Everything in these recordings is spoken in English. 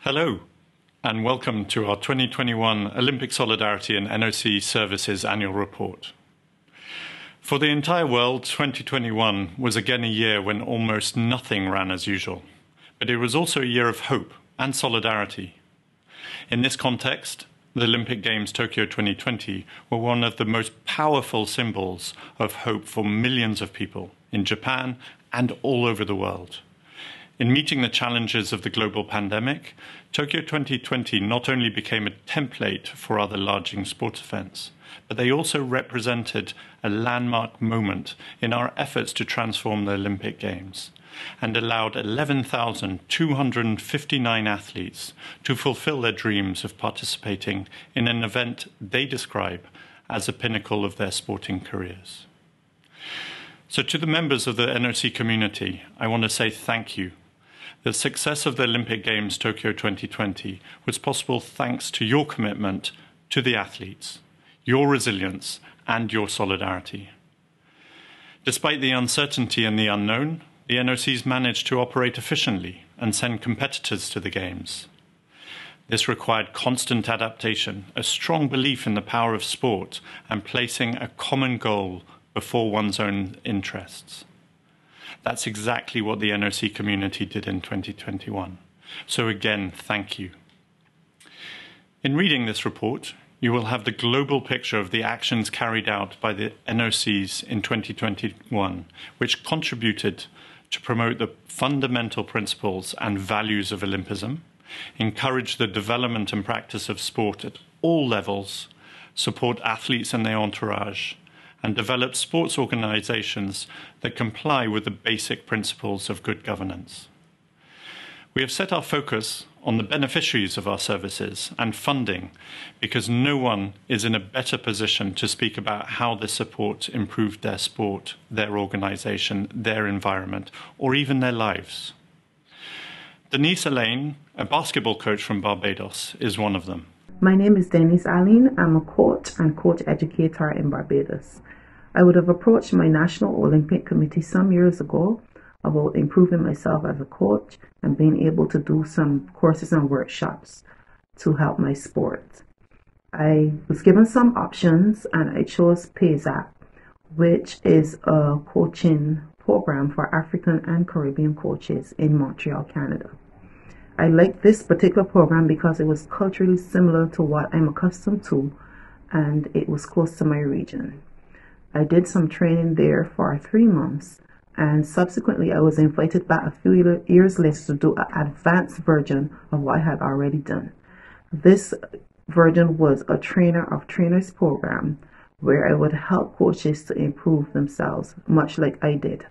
Hello, and welcome to our 2021 Olympic Solidarity and NOC Services Annual Report. For the entire world, 2021 was again a year when almost nothing ran as usual, but it was also a year of hope and solidarity. In this context, the Olympic Games Tokyo 2020 were one of the most powerful symbols of hope for millions of people in Japan and all over the world. In meeting the challenges of the global pandemic, Tokyo 2020 not only became a template for other large sports events, but they also represented a landmark moment in our efforts to transform the Olympic Games and allowed 11,259 athletes to fulfill their dreams of participating in an event they describe as a pinnacle of their sporting careers. So to the members of the NOC community, I want to say thank you. The success of the Olympic Games Tokyo 2020 was possible thanks to your commitment to the athletes, your resilience, and your solidarity. Despite the uncertainty and the unknown, the NOCs managed to operate efficiently and send competitors to the Games. This required constant adaptation, a strong belief in the power of sport, and placing a common goal before one's own interests. That's exactly what the NOC community did in 2021. So again, thank you. In reading this report, you will have the global picture of the actions carried out by the NOCs in 2021, which contributed to promote the fundamental principles and values of Olympism, encourage the development and practice of sport at all levels, support athletes and their entourage, and develop sports organizations that comply with the basic principles of good governance. We have set our focus on the beneficiaries of our services and funding because no one is in a better position to speak about how this support improved their sport, their organization, their environment, or even their lives. Denise Alleyne, a basketball coach from Barbados, is one of them. My name is Denise Alleyne. I'm a coach and coach educator in Barbados. I would have approached my National Olympic Committee some years ago about improving myself as a coach and being able to do some courses and workshops to help my sport. I was given some options and I chose PAYSAC, which is a coaching program for African and Caribbean coaches in Montreal, Canada. I liked this particular program because it was culturally similar to what I'm accustomed to and it was close to my region. I did some training there for 3 months and subsequently I was invited back a few years later to do an advanced version of what I had already done. This version was a trainer of trainers program where I would help coaches to improve themselves, much like I did.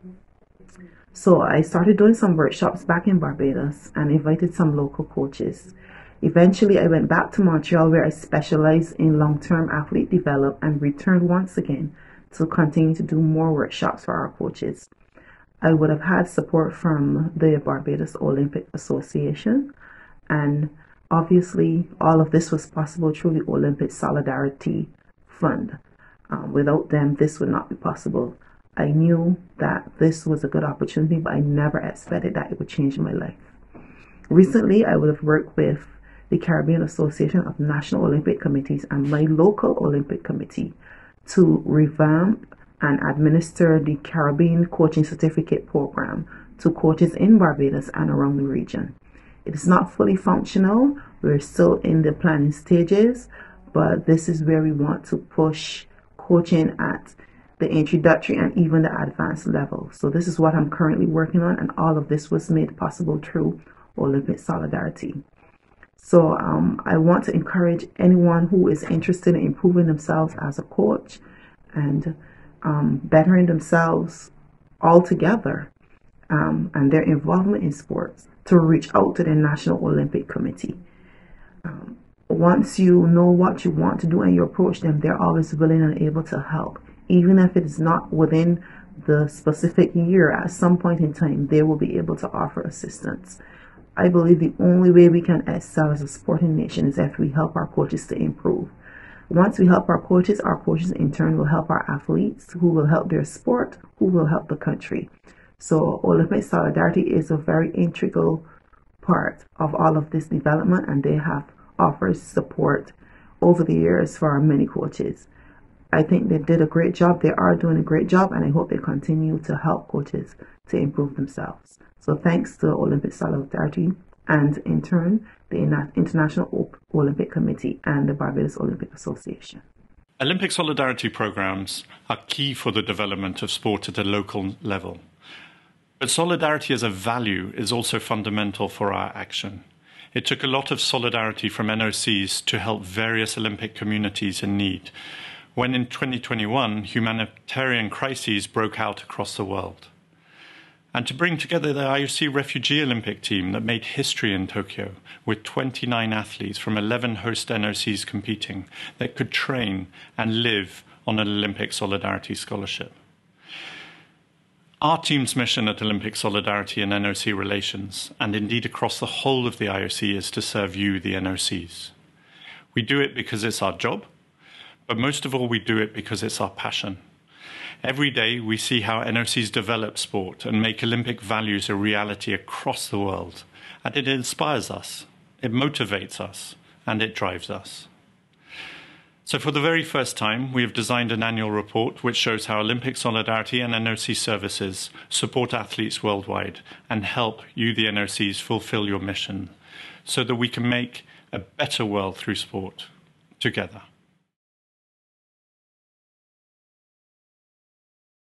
So I started doing some workshops back in Barbados and invited some local coaches. Eventually, I went back to Montreal where I specialized in long-term athlete development and returned once again to continue to do more workshops for our coaches. I would have had support from the Barbados Olympic Association, and obviously all of this was possible through the Olympic Solidarity Fund. Without them, this would not be possible. I knew that this was a good opportunity, but I never expected that it would change my life. Recently, I would have worked with the Caribbean Association of National Olympic Committees and my local Olympic committee to revamp and administer the Caribbean Coaching Certificate Program to coaches in Barbados and around the region. It is not fully functional. We're still in the planning stages, but this is where we want to push coaching at the introductory and even the advanced level. So this is what I'm currently working on, and all of this was made possible through Olympic Solidarity. So I want to encourage anyone who is interested in improving themselves as a coach and bettering themselves altogether and their involvement in sports to reach out to the National Olympic Committee. Once you know what you want to do and you approach them, they're always willing and able to help. Even if it is not within the specific year, at some point in time, they will be able to offer assistance. I believe the only way we can excel as a sporting nation is if we help our coaches to improve. Once we help our coaches in turn will help our athletes, who will help their sport, who will help the country. So Olympic Solidarity is a very integral part of all of this development, and they have offered support over the years for many coaches. I think they did a great job. They are doing a great job, and I hope they continue to help coaches to improve themselves. So thanks to Olympic Solidarity, and in turn, the International Olympic Committee and the Barbados Olympic Association. Olympic solidarity programs are key for the development of sport at a local level. But solidarity as a value is also fundamental for our action. It took a lot of solidarity from NOCs to help various Olympic communities in need, when in 2021 humanitarian crises broke out across the world. And to bring together the IOC Refugee Olympic team that made history in Tokyo, with 29 athletes from 11 host NOCs competing that could train and live on an Olympic Solidarity scholarship. Our team's mission at Olympic Solidarity and NOC relations, and indeed across the whole of the IOC, is to serve you, the NOCs. We do it because it's our job, but most of all we do it because it's our passion. Every day we see how NOCs develop sport and make Olympic values a reality across the world, and it inspires us, it motivates us, and it drives us. So for the very first time, we have designed an annual report which shows how Olympic Solidarity and NOC services support athletes worldwide and help you, the NOCs, fulfill your mission so that we can make a better world through sport together.